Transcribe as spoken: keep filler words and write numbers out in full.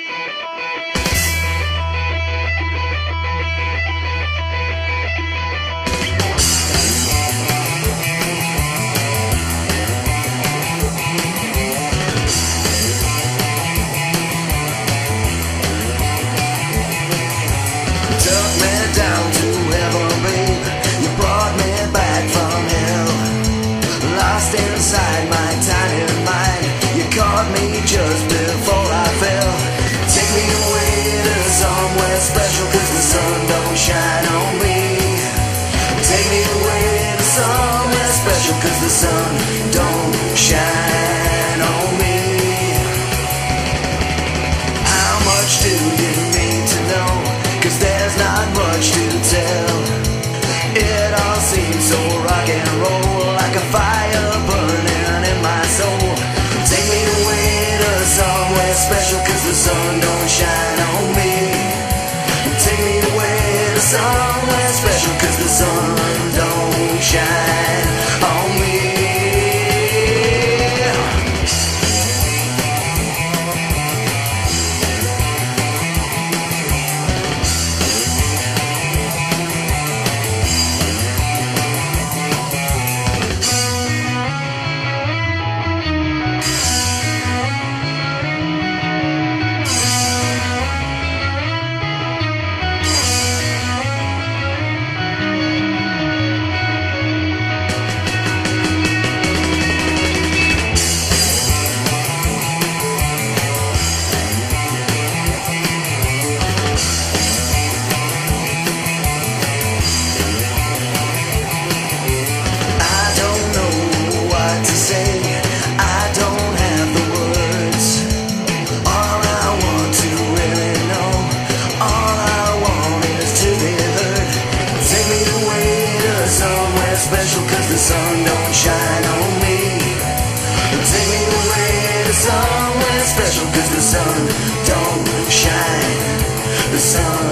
Inside my tiny mind, you caught me just before I fell. Take me away to somewhere special, cause the sun don't shine on me. Take me away to somewhere special, cause the sun don't shine on me. How much do you need to know? Cause there's not much to tell. It all seems so rock and roll, like a fire burning in my soul. Take me away to somewhere special, cause the sun don't shine on me. Take me away to somewhere special, cause the sun don't shine on me. Special, cause the sun don't shine on me. Take me away to somewhere special, cause the sun don't shine. The sun